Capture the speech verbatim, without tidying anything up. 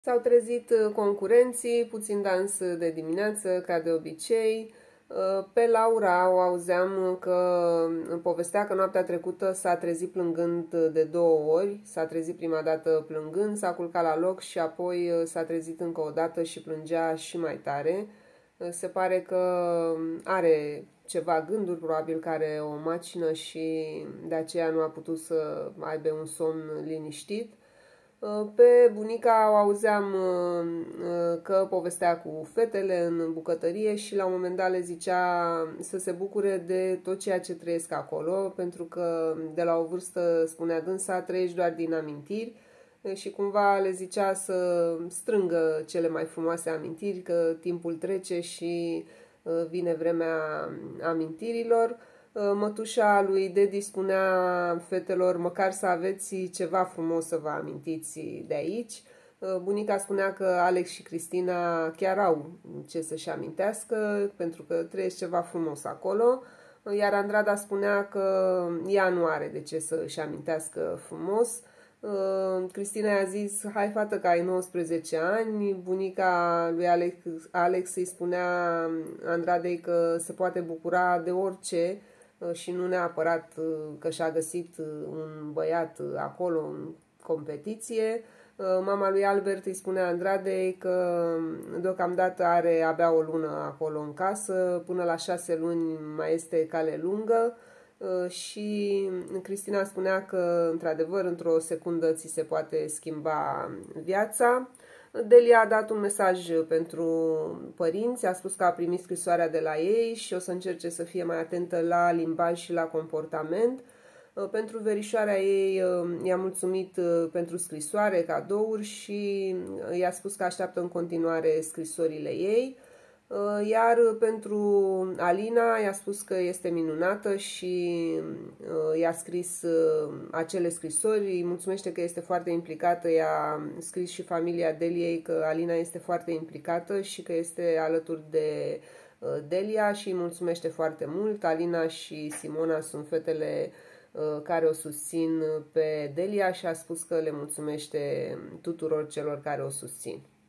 S-au trezit concurenții, puțin dans de dimineață, ca de obicei. Pe Laura o auzeam că povestea că noaptea trecută s-a trezit plângând de două ori. S-a trezit prima dată plângând, s-a culcat la loc și apoi s-a trezit încă o dată și plângea și mai tare. Se pare că are ceva gânduri, probabil că are o macină și de aceea nu a putut să aibă un somn liniștit. Pe bunica o auzeam că povestea cu fetele în bucătărie și la un moment dat le zicea să se bucure de tot ceea ce trăiesc acolo, pentru că de la o vârstă, spunea dânsa, trăiești doar din amintiri și cumva le zicea să strângă cele mai frumoase amintiri, că timpul trece și vine vremea amintirilor. Mătușa lui Dedi spunea fetelor măcar să aveți ceva frumos să vă amintiți de aici. Bunica spunea că Alex și Cristina chiar au ce să-și amintească, pentru că trăiesc ceva frumos acolo. Iar Andrada spunea că ea nu are de ce să-și amintească frumos. Cristina i-a zis, hai fată că ai nouăsprezece ani. Bunica lui Alex, Alex îi spunea Andradei că se poate bucura de orice și nu neapărat că și-a găsit un băiat acolo în competiție. Mama lui Albert îi spunea Andradei că deocamdată are abia o lună acolo în casă, până la șase luni mai este cale lungă. Și Cristina spunea că, într-adevăr, într-o secundă ți se poate schimba viața. Delia a dat un mesaj pentru părinți, a spus că a primit scrisoarea de la ei și o să încerce să fie mai atentă la limbaj și la comportament. Pentru verișoarea ei i-a mulțumit pentru scrisoare, cadouri și i-a spus că așteaptă în continuare scrisorile ei. Iar pentru Alina i-a spus că este minunată și i-a scris acele scrisori, îi mulțumește că este foarte implicată, i-a scris și familia Deliei că Alina este foarte implicată și că este alături de Delia și îi mulțumește foarte mult. Alina și Simona sunt fetele care o susțin pe Delia și a spus că le mulțumește tuturor celor care o susțin.